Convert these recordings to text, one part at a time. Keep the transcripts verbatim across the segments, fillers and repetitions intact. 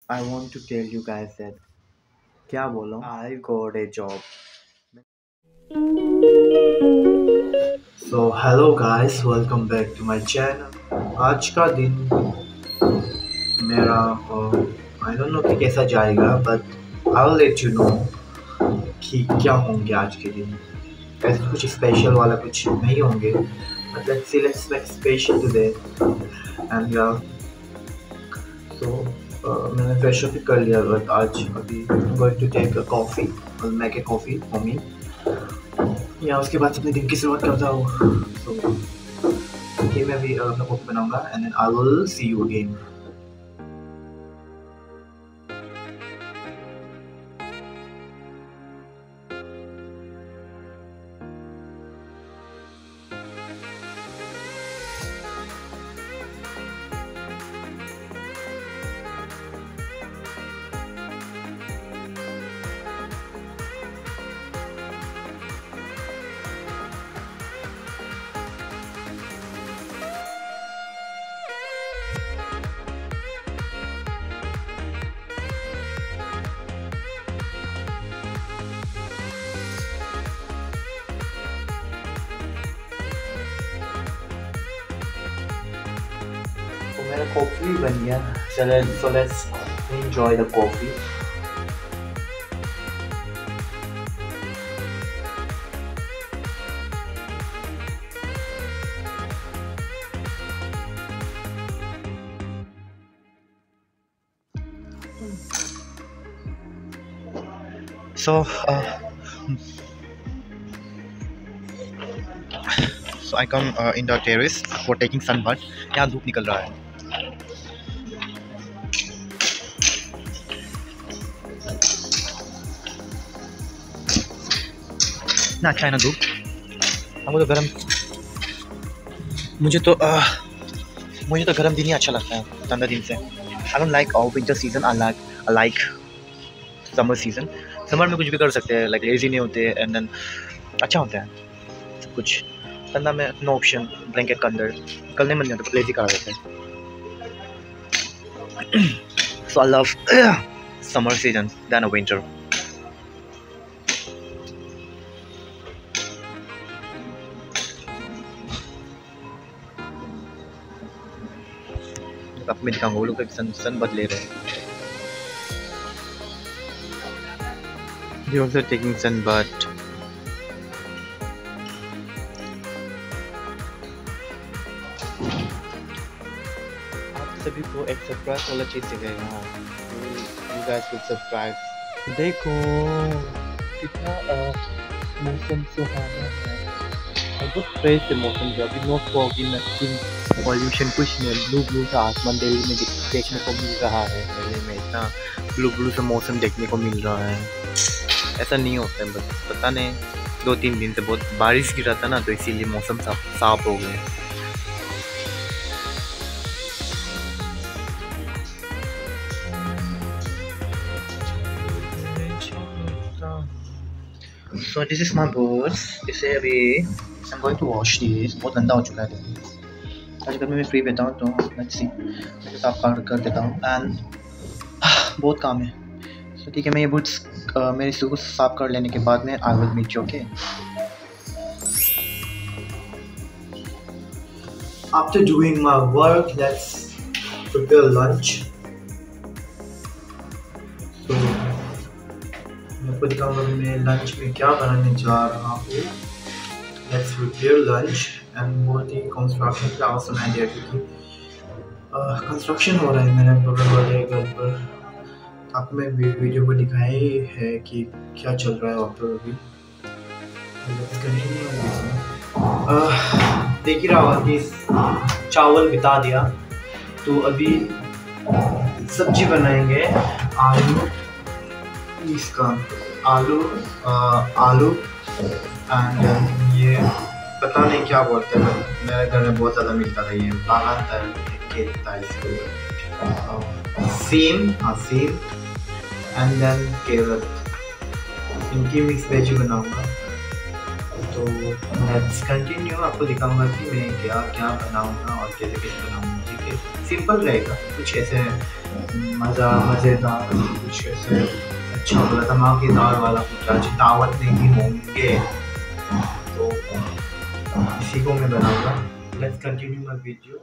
I want to tell you guys that क्या बोलूं I got a job. So hello guys, welcome back to my channel. आज का दिन मेरा I don't know कि कैसा जाएगा but I will let you know कि क्या होंगे आज के दिन. ऐसा कुछ स्पेशल वाला कुछ नहीं होंगे but let's see let's make special today and या सो मैंने फ्रेश अप कर लिया बट आज अभी going to take a coffee और make a coffee for me या उसके बाद अपने दिन की शुरुआत करता हूँ. सो कि मैं भी अपना कॉफ़ी बनाऊंगा and then I will see you again. मेरा कॉफ़ी बन गया. चलो so let's enjoy the coffee. So, uh, so I come uh, in the terrace for taking sunbath. यहाँ धूप निकल रहा है. ना अच्छा है ना धूप. हमको तो गर्म मुझे तो uh, मुझे तो गर्म दिन ही अच्छा लगता है ठंडा दिन से. I don't like our winter season. I like I like summer season. Summer में कुछ भी कर सकते हैं, लाइक लेजी नहीं होते एंड देन अच्छा होता है सब कुछ. ठंडा में नो ऑप्शन, ब्लैंकेट के अंदर निकलने मन नहीं आता, लेजी करा देते हैं. So I love summer season then a winter. अब मैं दिखाऊंगा वो लोग सन सन बदले रहे हैं. They also taking sunbath. आप सभी को एक सरप्राइज वाला चीज दिखाएगा. हाँ, you guys will surprise. देखो कितना मौसम सुहाना है. बहुत फ्रेश है मौसम जो अभी. नो फॉगी, नथिंग, पॉल्यूशन कुछ नहीं. ब्लू ब्लू सा आसमान दिल्ली में देखने को मिल रहा है. दिल्ली में इतना ब्लू ब्लू सा मौसम देखने को मिल रहा है. ऐसा नहीं होता है बस पता नहीं दो तीन दिन से बहुत बारिश गिरा था ना, तो इसीलिए मौसम साफ साफ हो गए. So this is my boots. इसे अभी I'm going to wash this. बहुत गंदा हो चुका है. आज घर में मैं फ्री बैठा हूँ तो let's see मैं साफ कर कर देता हूँ एंड बहुत काम है. तो ठीक है, मैं ये बूट्स uh, मेरे शूज साफ कर लेने के बाद में I will meet you. Okay, after doing my work let's prepare lunch. तो मैं आपको दिखाऊंगा मैं लंच में क्या बनाने जा रहा हूँ. लेट्स प्रिपेयर लंच एंड बहुत ही कंस्ट्रक्शन का awesome आइडिया क्योंकि कंस्ट्रक्शन हो रहा है मेरे बगल वाले घर पर. आपको मैं वीडियो को दिखाई है कि क्या चल रहा है वहाँ पर अभी. देख ही रहा होगा कि चावल बिता दिया तो अभी सब्जी बनाएंगे. आलू इसका आलू आ, आलू एंड ये पता नहीं क्या बोलते हैं, मेरे घर में बहुत ज़्यादा मिलता था ये बागान था सीम. हाँ सीम एंड देन केरट. इनकी मिक्स वेज बनाऊंगा. तो लेट्स कंटिन्यू। आपको दिखाऊंगा कि मैं क्या क्या बनाऊंगा और कैसे कैसे बनाऊंगा। ठीक है, सिंपल रहेगा, कुछ ऐसे मज़ा मज़ेदार, कुछ ऐसे अच्छा वाला धमाकेदार वाला कुछ आज दावत में भी होंगे, तो इसी को मैं बनाऊंगा। Let's continue my video.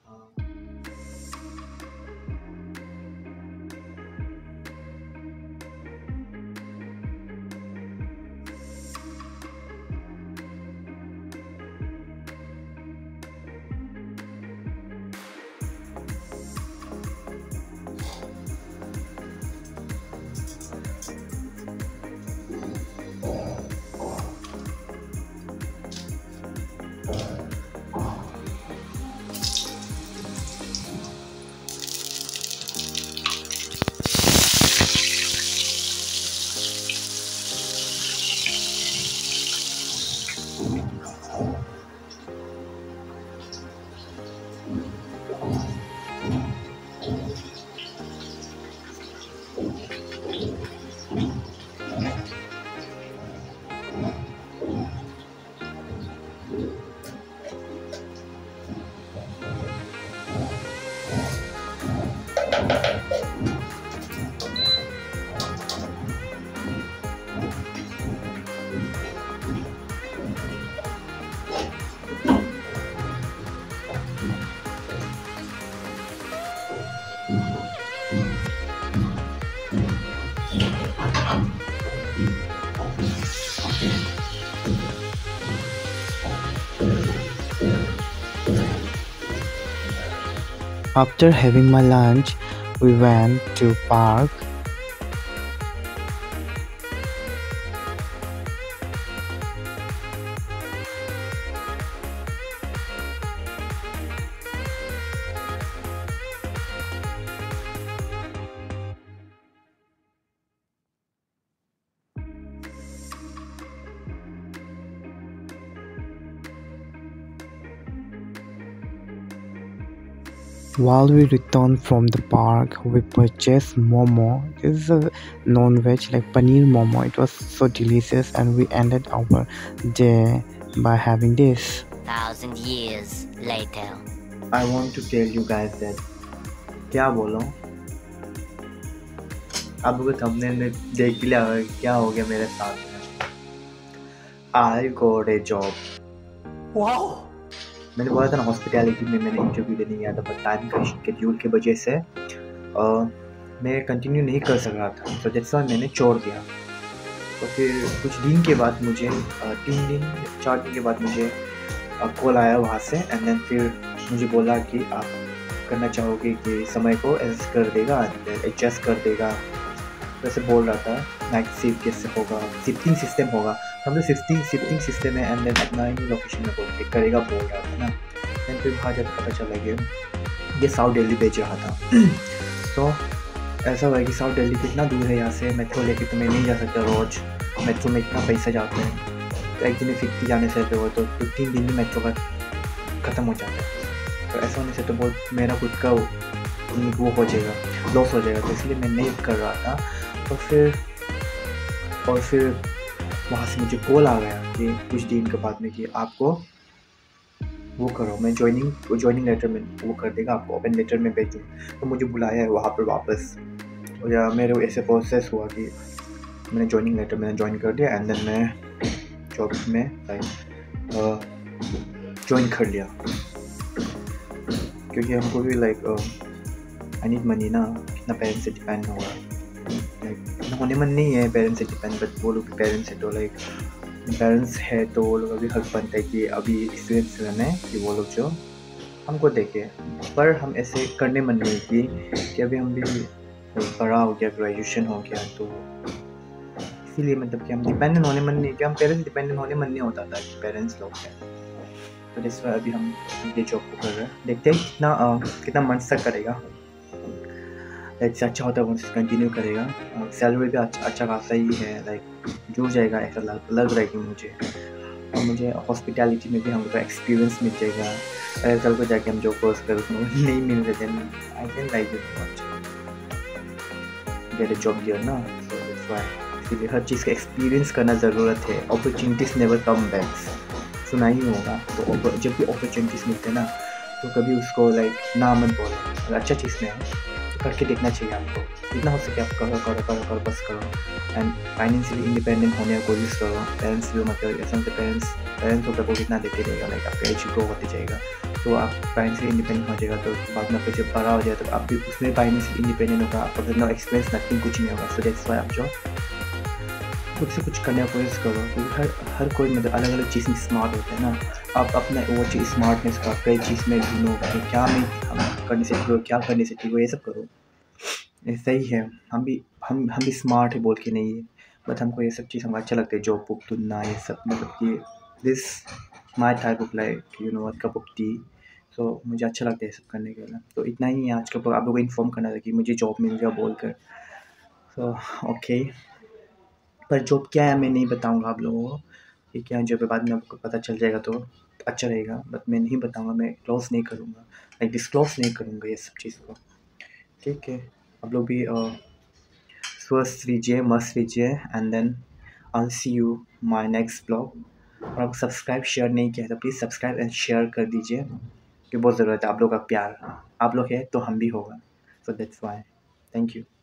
After having my lunch, we went to park. While we returned from the park, we purchased momo. This is a non-veg like paneer momo. It was so delicious, and we ended our day by having this. Thousand years later. I want to tell you guys that क्या बोलूं, आपको thumbnail में देख लिया क्या हो गया मेरे साथ में। I got a job. Wow. मैंने बोला था ना हॉस्पिटैलिटी में मैंने इंटरव्यू देने गया था, पर टाइम का शेड्यूल की वजह से आ, मैं कंटिन्यू नहीं कर सक रहा था, तो दैट्स व्हाई मैंने छोड़ दिया। तो फिर कुछ दिन के बाद मुझे आ, तीन दिन चार दिन के बाद मुझे कॉल आया वहाँ से, एंड देन फिर मुझे बोला कि आप करना चाहोगे कि समय को एडजस्ट कर देगा, एडजस्ट कर देगा, वैसे बोल रहा था। नाइट शिफ्ट कैसे होगा, शिफ्टिंग सिस्टम होगा, हम लोग शिफ्टिंग शिफ्टिंग सिस्टम है, एंड देन अपना ही लोकेशन में बोल के करेगा बोल रहा था ना। एंड फिर वहाँ जाकर पता चला कि ये साउथ दिल्ली भेज रहा था। तो ऐसा हुआ कि साउथ दिल्ली कितना दूर है यहाँ से, मेट्रो लेके तो मैं नहीं जा सकता रोज़, मेट्रो में इतना पैसा जाते हैं, तो एक दिन फिफ्टी जाने से हो तो दो तीन दिन में मेट्रो का ख़त्म हो जाता है। तो ऐसा होने से तो बहुत मेरा खुद का वो हो जाएगा, लॉस हो जाएगा, तो इसलिए मैं नहीं कर रहा था। तो फिर और फिर वहाँ से मुझे कॉल आ गया कि कुछ दिन के बाद में कि आपको वो करो, मैं ज्वाइनिंग ज्वाइनिंग लेटर में वो कर देगा, आपको ओपन लेटर में भेजूँ। तो मुझे बुलाया है वहाँ पर वापस, तो या मेरे ऐसे प्रोसेस हुआ कि मैंने ज्वाइनिंग लेटर मैंने ज्वाइन कर दिया, एंड देन मैं जॉब में लाइक ज्वाइन कर लिया, क्योंकि हमको भी लाइक आई नीड मनी ना, कितना पेरेंट्स से डिपेंड होगा, लाइक होने मन नहीं है पेरेंट्स से डिपेंड, बट वो लोग भी पेरेंट्स है, तो लाइक पेरेंट्स है तो वो लोग अभी हक बनता है कि अभी एक्सपीरियंस रहने कि वो लोग जो हमको देखे। पर हम ऐसे करने मन नहीं की कि अभी हम भी बड़ा हो गया, ग्रेजुएशन हो गया, तो इसीलिए मतलब कि हम डिपेंडेंट होने मन नहीं कि हम पेरेंट्स डिपेंडेंट होने मन नहीं होता था कि पेरेंट्स लोग हैं। तो जिस वजह अभी हम ये जॉब को कर रहे हैं, देखते हैं कितना आ, कितना मंथ तक करेगा, लाइक अच्छा होता है वो कंटिन्यू करेगा। सैलरी भी अच्छा अच्छा खासा ही है, लाइक जुड़ जाएगा ऐसा लग लग रहा है कि मुझे, और मुझे हॉस्पिटैलिटी में भी हम लोग का एक्सपीरियंस मिल जाएगा। अगर कल को जाके हम जो कोर्स कर नहीं मिल रहे थे, I can like it much get a job there ना, सो दैट्स व्हाई इसीलिए हर चीज़ का एक्सपीरियंस करना ज़रूरत है। अपॉर्चुनिटीज़ नेवर कम बैक, सुना ही होगा। तो जब भी अपॉर्चुनिटीज़ मिलते हैं ना, तो कभी उसको लाइक ना मत बोलो। अगर अच्छा चीज़ में है तो करके देखना चाहिए आपको, जितना हो सके आप करो करो करो करो बस करो। एंड फाइनेंशियली इंडिपेंडेंट होने की कोशिश करो। पेरेंट्स भी मतलब ऐसा होता है, पेरेंट्स पेरेंट्स को सपोर्ट कितना देते रहेगा, लाइक आपका एज ग्रो होते जाएगा तो आप फाइनेंशियली इंडिपेंडेंट हो जाएगा। तो बाद में आपका जब बड़ा हो जाएगा तो आप भी उसमें फाइनेंशियली इंडिपेंडेंट होगा। आपका नो एक्सपीरियंस नथिंग, कुछ नहीं होगा। सो दैट्स व्हाई आप जो खुद से कुछ करने का कोशिश करो, क्योंकि हर हर कोई मतलब अलग अलग चीज़ में स्मार्ट होता है ना। आप अपना वो चीज़ स्मार्टनेस का कई चीज़ में ढूंढो कि क्या मैं हम करने से ठीक हो, क्या करने से ठीक हो, ये सब करो। ऐसा ही है, हम भी हम हम भी स्मार्ट है बोल के नहीं है, बट हमको ये सब चीज़ हमको अच्छा लगता है, जॉब बुक ढूंढना ये सब, मतलब कि this my type of like you know what cup of tea. So मुझे अच्छा लगता है ये सब करने के लिए। तो इतना ही है आज के ऊपर, आप लोगों को इन्फॉर्म करना था कि मुझे जॉब मिल गया बोल कर। सो ओके, पर जॉब क्या है मैं नहीं बताऊंगा आप लोगों को, ठीक है। जब बाद में आपको पता चल जाएगा तो अच्छा रहेगा, बट मैं नहीं बताऊंगा, मैं क्लोज नहीं करूंगा, लाइक डिस्क्लोज नहीं करूंगा ये सब चीज़ को, ठीक है। आप लोग भी स्वस्थ लीजिए, मस्त लीजिए, and then I see you my next blog. और आप सब्सक्राइब शेयर नहीं किया तो प्लीज़ सब्सक्राइब एंड शेयर कर दीजिए, कि बहुत ज़रूरत है आप लोग का प्यार। आप लोग है तो हम भी होगा। So that's why, thank you.